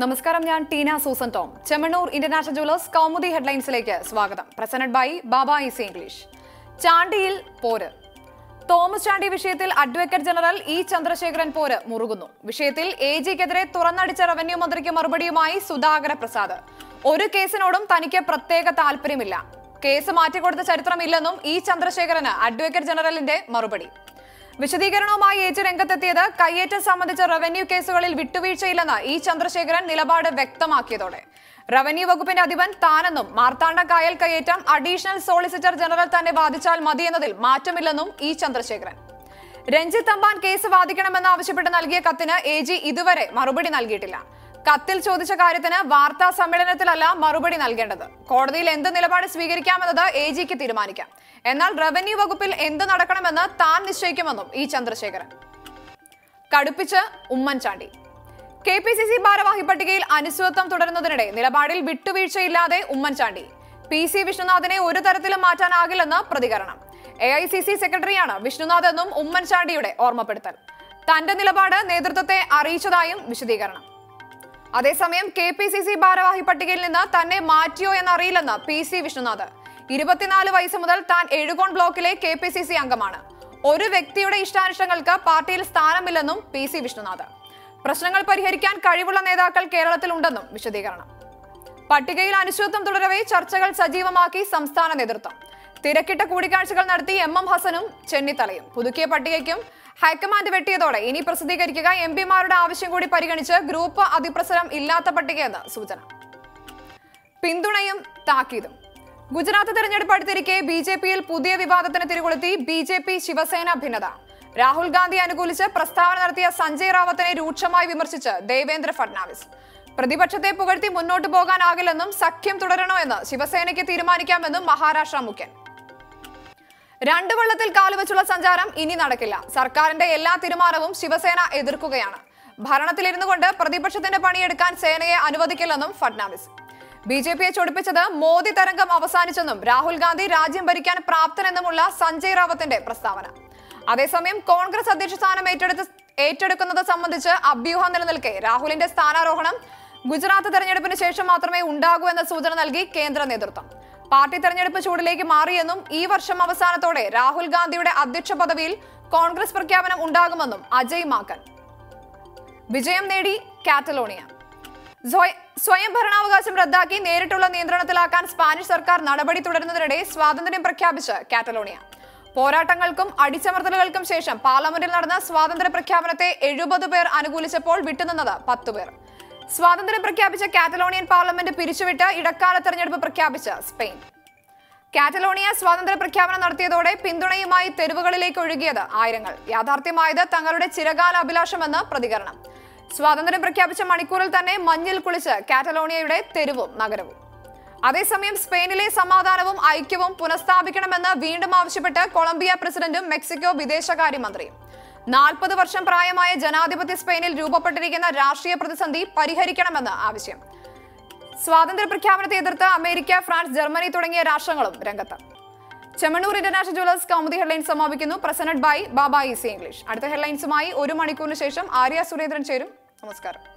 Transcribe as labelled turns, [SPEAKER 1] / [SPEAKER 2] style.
[SPEAKER 1] നമസ്കാരം, ഞാൻ Teena Susan Tom. Chemmanur international jewellers Kaumudi ഹെഡ്ലൈൻസിലേക്ക് സ്വാഗതം. Presented by Baba easy English. ചാണ്ടിയിൽ പോര്. തോമസ് ചാണ്ടി വിഷയത്തിൽ അഡ്വക്കേറ്റ് ജനറൽ ഇ ചന്ദ്രശേഖരൻ പോര് മുറുകുന്നു. വിഷയത്തിൽ എജിക്കെതിരെ തുറന്നടിച്ച റവന്യൂ മന്ത്രിക്ക് മറുപടിയുമായി സുധാകര പ്രസാദ്. ഒരു കേസിനോടും തനിക്ക് പ്രത്യേക താല്പര്യമില്ല, കേസ് മാറ്റിക്കൊടുത്ത ചരിത്രമില്ലെന്നും ഇ ചന്ദ്രശേഖരന് അഡ്വക്കേറ്റ് ജനറലിന്റെ മറുപടി. വിശദീകരണവുമായി എജി രംഗത്തെത്തിയത് കയ്യേറ്റം സംബന്ധിച്ച റവന്യൂ കേസുകളിൽ വിട്ടുവീഴ്ചയില്ലെന്ന് ഇ ചന്ദ്രശേഖരൻ നിലപാട് വ്യക്തമാക്കിയതോടെ റവന്യൂ വകുപ്പിന്റെ അധിപൻ താനെന്നും മാർത്താണ്ഡ കായൽ കയ്യേറ്റം അഡീഷണൽ സോളിസിറ്റർ ജനറൽ തന്നെ വാദിച്ചാൽ മതിയെന്നതിൽ മാറ്റമില്ലെന്നും ഇ ചന്ദ്രശേഖരൻ. രഞ്ജിത്ത് തമ്പാൻ കേസ് വാദിക്കണമെന്നാവശ്യപ്പെട്ട് നൽകിയ കത്തിന് എജി ഇതുവരെ മറുപടി നൽകിയിട്ടില്ല. കത്തിൽ ചോദിച്ച കാര്യത്തിന് വാർത്താ സമ്മേളനത്തിലല്ല മറുപടി നൽകേണ്ടത്. കോടതിയിൽ എന്ത് നിലപാട് സ്വീകരിക്കാമെന്നത് എജിക്ക് തീരുമാനിക്കാം. എന്നാൽ റവന്യൂ വകുപ്പിൽ എന്ത് നടക്കണമെന്ന് താൻ നിശ്ചയിക്കുമെന്നും ഇ ചന്ദ്രശേഖരൻ. കടുപ്പിച്ച് ഉമ്മൻചാണ്ടി. KPCC ഭാരവാഹി പട്ടികയിൽ അനിശ്ചിതത്വം തുടരുന്നതിനിടെ നിലപാടിൽ വിട്ടുവീഴ്ചയില്ലാതെ ഉമ്മൻചാണ്ടി. PC വിഷ്ണുനാഥിനെ ഒരു തരത്തിലും മാറ്റാനാകില്ലെന്ന് പ്രതികരണം. AICC സെക്രട്ടറിയാണ് വിഷ്ണുനാഥ് എന്നും ഉമ്മൻചാണ്ടിയുടെ ഓർമ്മപ്പെടുത്തൽ. തന്റെ നിലപാട് നേതൃത്വത്തെ അറിയിച്ചതായും വിശദീകരണം. അതേസമയം KPCC ഭാരവാഹി പട്ടികയിൽ നിന്ന് തന്നെ മാറ്റിയോ എന്നറിയില്ലെന്ന് PC വിഷ്ണുനാഥ്. 24 വയസ്സ് മുതൽ താൻ എഴുകോൺ ബ്ലോക്കിലെ KPCC അംഗമാണ്. ഒരു വ്യക്തിയുടെ ഇഷ്ടാനിഷ്ടങ്ങൾക്ക് പാർട്ടിയിൽ സ്ഥാനമില്ലെന്നും PC വിഷ്ണുനാഥ്. പ്രശ്നങ്ങൾ പരിഹരിക്കാൻ കഴിവുള്ള നേതാക്കൾ കേരളത്തിൽ ഉണ്ടെന്നും വിശദീകരണം. പട്ടികയിൽ അനിശ്ചിതത്വം തുടരവേ ചർച്ചകൾ സജീവമാക്കി സംസ്ഥാന നേതൃത്വം. തിരക്കിട്ട കൂടിക്കാഴ്ചകൾ നടത്തി MM ഹസനും ചെന്നിത്തലയും. പുതുക്കിയ പട്ടികയ്ക്കും ഹൈക്കമാൻഡ് വെട്ടിയതോടെ ഇനി പ്രസിദ്ധീകരിക്കുക MP-മാരുടെ ആവശ്യം കൂടി പരിഗണിച്ച് ഗ്രൂപ്പ് അതിപ്രസരം ഇല്ലാത്ത പട്ടികയെന്ന് സൂചന. പിന്തുണയും താക്കീതും. ഗുജറാത്ത് തെരഞ്ഞെടുപ്പ് അടുത്തിരിക്കെ BJP-യിൽ പുതിയ വിവാദത്തിന് തിരികൊളുത്തി BJP ശിവസേന ഭിന്നത. രാഹുൽ ഗാന്ധി അനുകൂലിച്ച് പ്രസ്താവന നടത്തിയ സഞ്ജയ് റാവത്തിനെ രൂക്ഷമായി വിമർശിച്ച് ദേവേന്ദ്ര ഫഡ്നാവിസ്. പ്രതിപക്ഷത്തെ പുകഴ്ത്തി മുന്നോട്ടു പോകാനാകില്ലെന്നും സഖ്യം തുടരണോ എന്ന് ശിവസേനയ്ക്ക് തീരുമാനിക്കാമെന്നും മഹാരാഷ്ട്ര മുഖ്യൻ. രണ്ട് വള്ളത്തിൽ കാലുവെച്ചുള്ള സഞ്ചാരം ഇനി നടക്കില്ല. സർക്കാരിന്റെ എല്ലാ തീരുമാനവും ശിവസേന എതിർക്കുകയാണ്. ഭരണത്തിലിരുന്നു കൊണ്ട് പ്രതിപക്ഷത്തിന്റെ പണിയെടുക്കാൻ സേനയെ അനുവദിക്കില്ലെന്നും ഫഡ്നാവിസ്. BJP-യെ ചൊടിപ്പിച്ചത് മോദി തരംഗം അവസാനിച്ചെന്നും രാഹുൽ ഗാന്ധി രാജ്യം ഭരിക്കാൻ പ്രാപ്തനെന്നുമുള്ള സഞ്ജയ് റാവത്തിന്റെ പ്രസ്താവന. അതേസമയം കോൺഗ്രസ് അധ്യക്ഷ സ്ഥാനം ഏറ്റെടുക്കുന്നത് സംബന്ധിച്ച് അഭ്യൂഹം നിലനിൽക്കെ രാഹുലിന്റെ സ്ഥാനാരോഹണം ഗുജറാത്ത് തെരഞ്ഞെടുപ്പിന് ശേഷം മാത്രമേ ഉണ്ടാകൂ എന്ന സൂചന നൽകി കേന്ദ്ര നേതൃത്വം. പാർട്ടി തെരഞ്ഞെടുപ്പ് ചൂടിലേക്ക് മാറിയെന്നും ഈ വർഷം അവസാനത്തോടെ രാഹുൽ ഗാന്ധിയുടെ അധ്യക്ഷ പദവിയിൽ കോൺഗ്രസ് പ്രഖ്യാപനം ഉണ്ടാകുമെന്നും അജയ് മാക്കൻ. വിജയം നേടി കാറ്റലോണിയ. സ്വയം ഭരണാവകാശം റദ്ദാക്കി നേരിട്ടുള്ള നിയന്ത്രണത്തിലാക്കാൻ സ്പാനിഷ് സർക്കാർ നടപടി തുടരുന്നതിനിടെ സ്വാതന്ത്ര്യം പ്രഖ്യാപിച്ച് കാറ്റലോണിയ. പോരാട്ടങ്ങൾക്കും അടിച്ചമർത്തലുകൾക്കും ശേഷം പാർലമെന്റിൽ നടന്ന സ്വാതന്ത്ര്യ പ്രഖ്യാപനത്തെ 70 പേർ അനുകൂലിച്ചപ്പോൾ വിട്ടുനിന്നത് 10 പേർ. സ്വാതന്ത്ര്യം പ്രഖ്യാപിച്ച കാറ്റലോണിയൻ പാർലമെന്റ് പിരിച്ചുവിട്ട് ഇടക്കാല തെരഞ്ഞെടുപ്പ് പ്രഖ്യാപിച്ച സ്പെയിൻ. കാറ്റലോണിയ സ്വാതന്ത്ര്യ പ്രഖ്യാപനം നടത്തിയതോടെ പിന്തുണയുമായി തെരുവുകളിലേക്ക് ഒഴുകിയത് ആയിരങ്ങൾ. യാഥാർത്ഥ്യമായത് തങ്ങളുടെ ചിരകാല അഭിലാഷമെന്ന് പ്രതികരണം. സ്വാതന്ത്ര്യം പ്രഖ്യാപിച്ച മണിക്കൂറിൽ തന്നെ മഞ്ഞിൽ കുളിച്ച് കാറ്റലോണിയയുടെ തെരുവും നഗരവും. അതേസമയം സ്പെയിനിലെ സമാധാനവും ഐക്യവും പുനഃസ്ഥാപിക്കണമെന്ന് വീണ്ടും ആവശ്യപ്പെട്ട് കൊളംബിയ പ്രസിഡന്റും മെക്സിക്കോ വിദേശകാര്യമന്ത്രിയും. 40 വർഷം പ്രായമായ ജനാധിപത്യ സ്പെയിനിൽ രൂപപ്പെട്ടിരിക്കുന്ന രാഷ്ട്രീയ പ്രതിസന്ധി പരിഹരിക്കണമെന്ന് ആവശ്യം. സ്വാതന്ത്ര്യ പ്രഖ്യാപനത്തെ എതിർത്ത് അമേരിക്ക, ഫ്രാൻസ്, ജർമ്മനി തുടങ്ങിയ രാഷ്ട്രങ്ങളും രംഗത്ത്. Chemmanur international jewellers Kaumudi headlines സമാപിക്കുന്നു. Presented by Baba easy English. അടുത്ത ഹെഡ്ലൈൻസുമായി 1 മണിക്കൂറിന് ശേഷം ആര്യ സുരേന്ദ്രൻ ചേരും. നമസ്കാരം.